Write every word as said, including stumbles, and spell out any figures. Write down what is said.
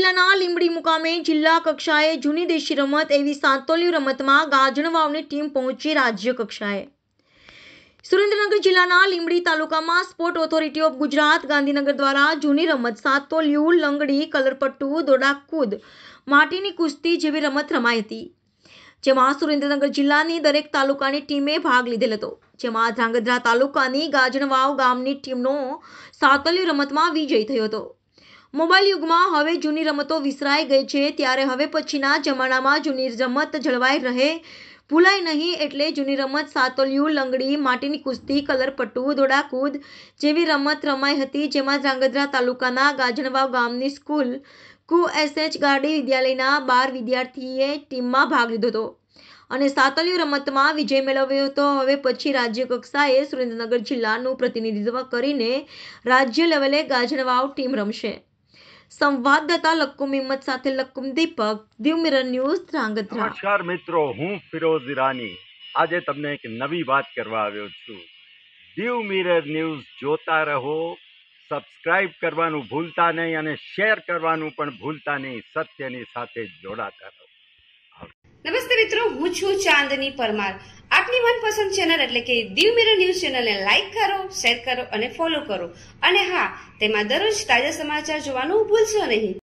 જિલ્લાના લીંબડી મુકામે જિલ્લા કક્ષાએ જૂની દેશી રમત એવી સાતોલિયું રમતમાં ગાજણવાવની ટીમ પહોંચી રાજ્ય કક્ષાએ। સુરેન્દ્રનગર જિલ્લાના લીંબડી તાલુકામાં sport authority of Gujarat Gandhinagar દ્વારા જૂની રમત સાતોલિયું, લંગડી, કલરપટ્ટુ, દોડાકૂદ, માટીની કુસ્તી જેવી રમત રમાઈ હતી, જેમાં સુરેન્દ્રનગર જિલ્લાની દરેક તાલુકાની ટીમે ભાગ લીધેલ હતો, જેમાં ધ્રાંગધ્રા તાલુકાની ગાજણવાવ ગામની ટીમનો સાતોલિયું રમતમાં વિજય થયો હતો। મોબાઈલ યુગમાં હવે જૂની રમતો વિસરાઈ ગઈ છે, ત્યારે હવે પછીના જમાનામાં જૂની રમત જળવાઈ રહે, ભૂલાય નહીં એટલે જૂની રમત સાતોલિયું, લંગડી, માટીની કુસ્તી, કલરપટ્ટુ, દોડાકૂદ જેવી રમત રમાઈ હતી, જેમાં ધ્રાંગધ્રા તાલુકાના ગાજણવાવ ગામની સ્કૂલ કુ એસએચ ગાડી વિદ્યાલયના બાર વિદ્યાર્થીએ ટીમમાં ભાગ લીધો હતો અને સાતોલિયું રમતમાં વિજય મેળવ્યો હતો। હવે પછી રાજ્ય કક્ષાએ સુરેન્દ્રનગર જિલ્લાનું પ્રતિનિધિત્વ કરીને રાજ્ય લેવલે ગાજણવાવ ટીમ રમશે। સંવાદદાતા લક્કુમ હિંમત સાથે લક્કુમ દીપક, દીવ મિરર ન્યૂઝ, ધ્રાંગધ્રા। નમસ્કાર મિત્રો, હું ફિરોઝ ઈરાની આજે તમને એક નવી વાત કરવા આવ્યો છું। દીવ મિરર ન્યૂઝ જોતા રહો, સબસ્ક્રાઇબ કરવાનું ભૂલતા નહીં અને શેર કરવાનું પણ ભૂલતા નહીં। સત્યની સાથે જોડાતા રહો। નમસ્તે મિત્રો, હું છું ચાંદની પરમાર। આપની મનપસંદ ચેનલ એટલે કે દીવ મિરર ન્યૂઝ ચેનલને લાઈક કરો, શેર કરો અને ફોલો કરો, અને હા, તેમાં દરરોજ તાજા સમાચાર જોવાનું ભૂલશો નહીં।